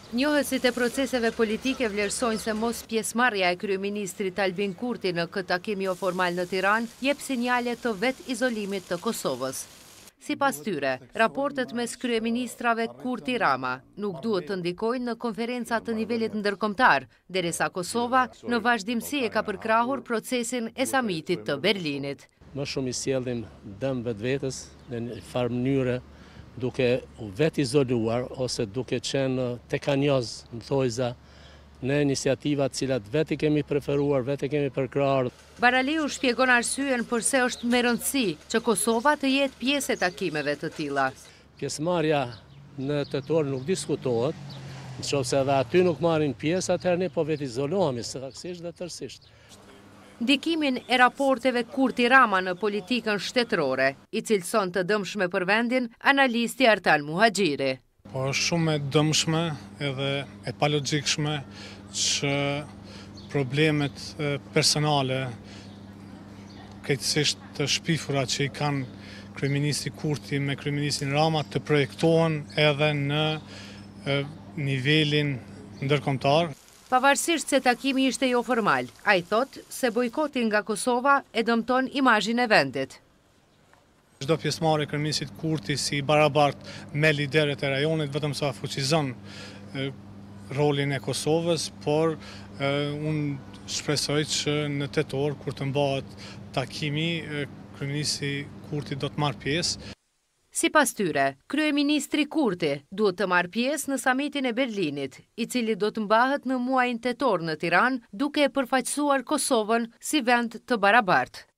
Njohësit e proceseve politike vlerësojnë se mos pjesëmarrja e kryeministrit Albin Kurti në këtë takim jo formal në Tiranë jep sinjale të vetë izolimit të Kosovës. Sipas tyre, raportet mes kryeministrave Kurti Rama nuk duhet të ndikojnë në konferenca të nivelit ndërkombëtar, derisa Kosova në vazhdimsi e ka përkrahur procesin e samitit të Berlinit. Më shumë i sjellim dëm vetvetes në një farë mënyre duke u vetë izoluar ose duke qenë tekanjoz në thojza në iniciativat cilat vetë i kemi preferuar, vetë i kemi përkrahur. Baraliu shpjegon arsyen përse është me rëndësi që Kosova të jetë pjesë e takimeve të tilla. Pjesëmarrja në tetor nuk diskutohet, nëse edhe aty nuk marrin pjesë, atëherë ne po vetë izolohemi saktësisht dhe tërësisht. Ndikimin e raporteve Kurti Rama në politikën shtetërore, i cilëson të dëmshme për vendin, analisti Artan Muhaxhiri. Po është shumë e dëmshme edhe e palogjikshme që problemet personale, krejtësisht të shpifura që i kanë kryeministri Kurti me kryeministrin Rama të projektohen edhe në nivelin ndërkombëtar. Pavarësisht se takimi ishte jo formal, ai thotë se bojkoti nga Kosova e dëmton imazhin e vendit. Çdo pjesëmarrje e kryeministrit Kurti si barabartë me liderët e rajonit vetëm sa fuqizon rolin e Kosovës, por unë shpresoj që në tetor kur të mbahet takimi, kryeministri Kurti do të marrë pjesë. Sipas tyre, kryeministri Kurti duhet të marrë pjesë në samitin e Berlinit, i cili do të mbahet në muajin tetor në Tiranë, duke e përfaqësuar Kosovën si vend të barabartë.